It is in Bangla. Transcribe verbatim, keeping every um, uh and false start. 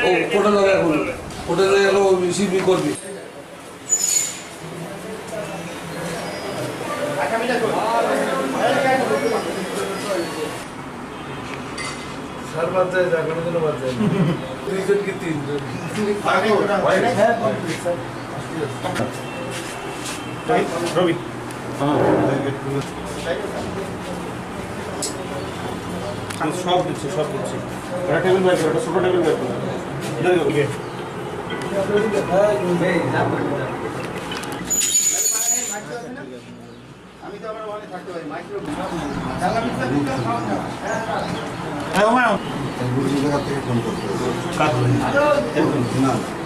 ও কোটা লাগে এখন কোটা লাগে গেল সিবি করবি চার বাদ যায় যা কোনো দিনও বাদ যায় দুইজন কি তিনজন রবি হ্যাঁ সব দিচ্ছি সব দিচ্ছি একটা টেবিল বাইক একটা ছোট টেবিল বাইক ওকে আমি তো আমার ওখানে থাকতে পারি মাইক্রো হ্যাঁ ওমা বুঝি জায়গা থেকে ফোন করতে কাজ না